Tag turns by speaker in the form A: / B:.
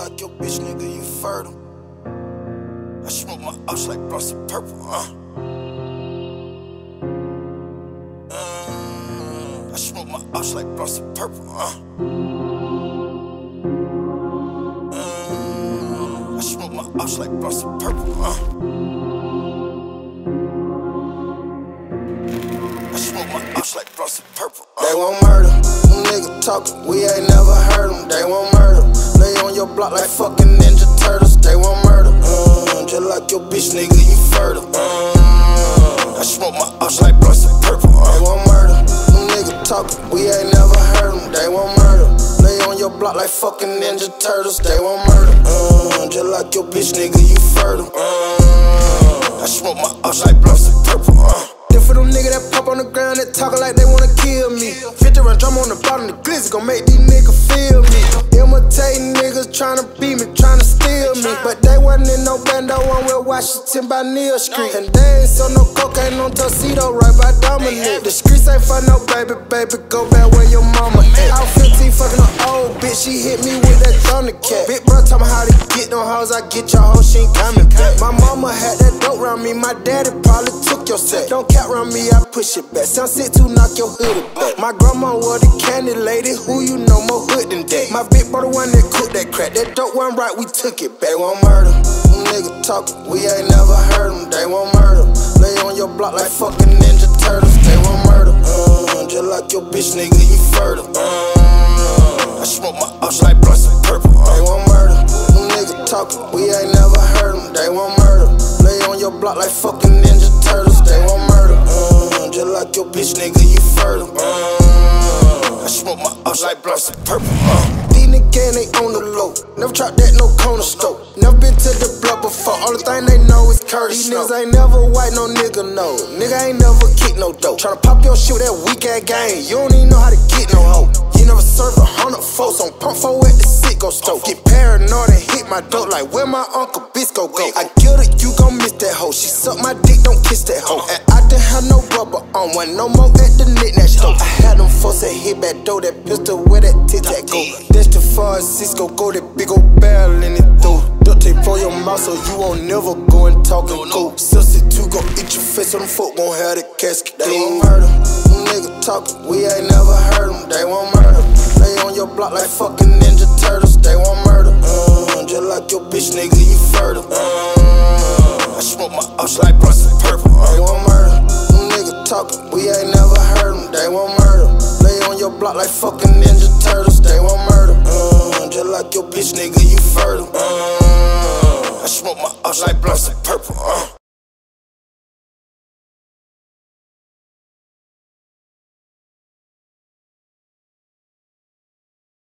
A: like your bitch, nigga, you fertile. I smoke my ops like blunts of purple, I smoke my ops like blunts of purple, I smoke my ops like blunts of purple, I smoke my ops like blunts of purple. They won't murder. Them niggas talking, we ain't never heard them. They won't murder. Lay on your block like fucking Ninja Turtles. They won't murder. Just like your bitch, nigga, you fertile. I smoke my ops like blunts of purple. They won't murder. Them niggas talking, we ain't never heard them. They won't murder. Lay on your block like fucking Ninja Turtles. They won't murder. Just like your bitch, nigga, you fertile. I smoke my ops like blunts of purple.
B: For them niggas that pop on the ground that talkin' like they wanna kill me. 50 round drum on the bottom, the glizzy gon' make these niggas feel me. Imitating niggas tryna beat me, tryna steal me. But they wasn't in no bando on West Washington by Neal Street. And they ain't so no cocaine on Tuxedo right by Dominic. The streets ain't for no baby, baby, go back where your mama at. I was 15 fucking an old bitch, she hit me with that Thundercat. Big bro tell me how to get them hoes, I get your hoe, she ain't coming back. My mama had that dope round me, my daddy probably took your set. Don't cap round me, I push it back. Sound sick to knock your hoodie back. My grandma was the candy lady, who you know more hood than that. My big brother one that cooked that crack. That dope one right, we took it back. They won't murder. Them niggas talking, we ain't never heard them. They won't murder. Lay on your block like fucking Ninja Turtles. They won't murder. Just like your bitch, nigga, you fertile.
A: I smoke my ops like blunts of purple.
B: They won't murder. Them niggas talking, we ain't never heard them. They won't murder. Lay on your block like fucking Ninja Turtles. They won't murder. Just like your bitch, nigga, you fertile.
A: I smoke my ops like blunts of purple.
B: These niggas ain't on the low. Never tried that, no corner store. Never been to the block before. Only thing they know is Curtis. These niggas ain't never white, no nigga, no. Nigga ain't never kick no dope. Tryna pop your shit with that weak ass game. You don't even know how to get no hoe. You never serve 100 folks on pump 4 at the Sitco stove. Get paranoid and hit my dope like where my Uncle Bisco go. I get it, you gon' miss that hoe. She suck my dick, don't kiss that hoe. And I didn't have no rubber on, one no more at the knick-knack store. I had them folks that hit back door, that pistol where that tic-tac go. That's the far as Cisco go, that big old barrel in it through. Duct tape for your mouth so you won't never go and talk and cool. Substitute gon' eat your face so them folk gon' have the casket. They won't murder. Them niggas talking, we ain't never heard them. They won't murder. Lay on your block like fucking Ninja Turtles. They won't murder. Just like your bitch, nigga, you fertile.
A: I smoke my ops like blunts of purple.
B: They won't murder. Them niggas talking, we ain't never heard them. They won't murder. Lay on your block like fucking Ninja Turtles. They won't murder. Just like your bitch, nigga, you fertile.
A: I smoke my ops like blunts of purple.